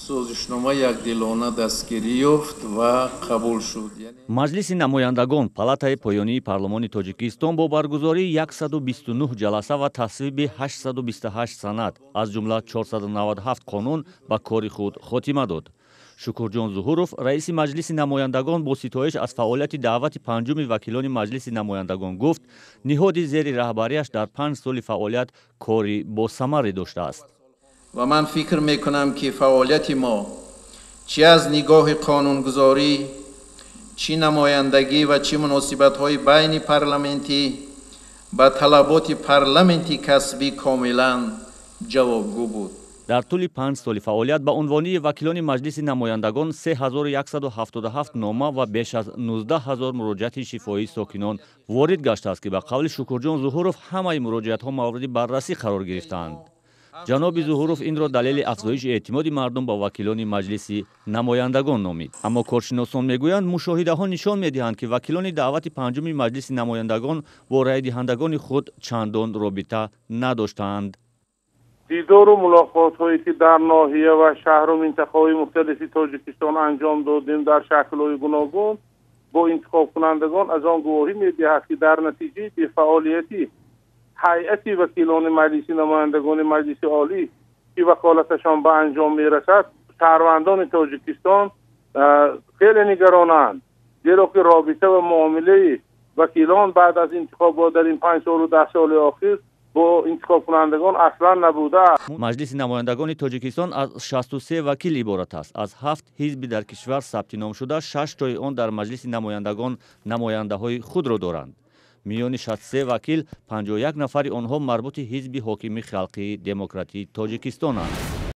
созишнома якдилона дастгирӣ ёфт ва қабул шуд. Маҷлиси намояндагон палатаи поёнии парлумони Тоҷикистон бо баргузории 129 ҷаласа ва тасвиби 828 санад аз ҷумла 497 қонун ба кори худ хотима дод. Шукурҷон Зуҳуров, раиси Маҷлиси намояндагон, бо ситоиш аз фаъолияти даъвати панҷуми вакилони Маҷлиси намояндагон гуфт, ниҳоди зери раҳбарияш дар 5 соли фаъолият кори босамаре доштааст. ва ман фикр мекунам ки фаъолияти мо чӣ аз нигоҳи қонунгузорӣ, чӣ намояндагӣ ва чӣ муносибатҳои байни парламентӣ ба талаботи парламенти касбӣ комилан ҷавобгӯ буд. дар тӯли 5 соли фаъолият ба унвони вакилони Маҷлиси намояндагон 3177 нома ва беш аз 19000 муроҷиати шифоии сокинон ворид гаштааст ки ба қавли Шукурҷон Зуҳуров ҳамаи муроҷиатҳо мавриди баррасӣ қарор гирифтаанд. ҷаноби Зуҳуров инро далели афзоиши эътимоди мардум ба вакилони Маҷлиси намояндагон номид. Аммо коршиносон мегӯянд, мушоҳидаҳо нишон медиҳанд ки вакилони даъвати панҷуми Маҷлиси намояндагон бо райдиҳандагони худ чандон робита надоштаанд. дидору мулоқотҳое ки дар ноҳия ва шаҳру минтақаҳои мухталифи Тоҷикистон анҷом додем дар шаклҳои гуногун бо интихобкунандагон аз он гувоҳӣ медиҳад ки дар натиҷаи бефаъолияти ҳайати вакилони Маҷлиси намояндагони Маҷлиси олӣ ки ваколаташон ба анҷом мерасад, шаҳрвандони Тоҷикистон хеле нигаронанд, зеро ки робита ва муомилаи вакилон баъд аз интихобот дар ин 5 солу 10 соли охир бо интихобкунандагон аслан набудааст. Маҷлиси намояндагони Тоҷикистон аз 63 вакил иборат аст. Аз 7 ҳизби дар кишвар сабти ном шуда, 6 тои он дар Маҷлиси намояндагон намояндаҳои худро доранд. миёни 63 вакил 51 нафари онҳо марбути ҳизби ҳокими халқии демократии Тоҷикистонанд.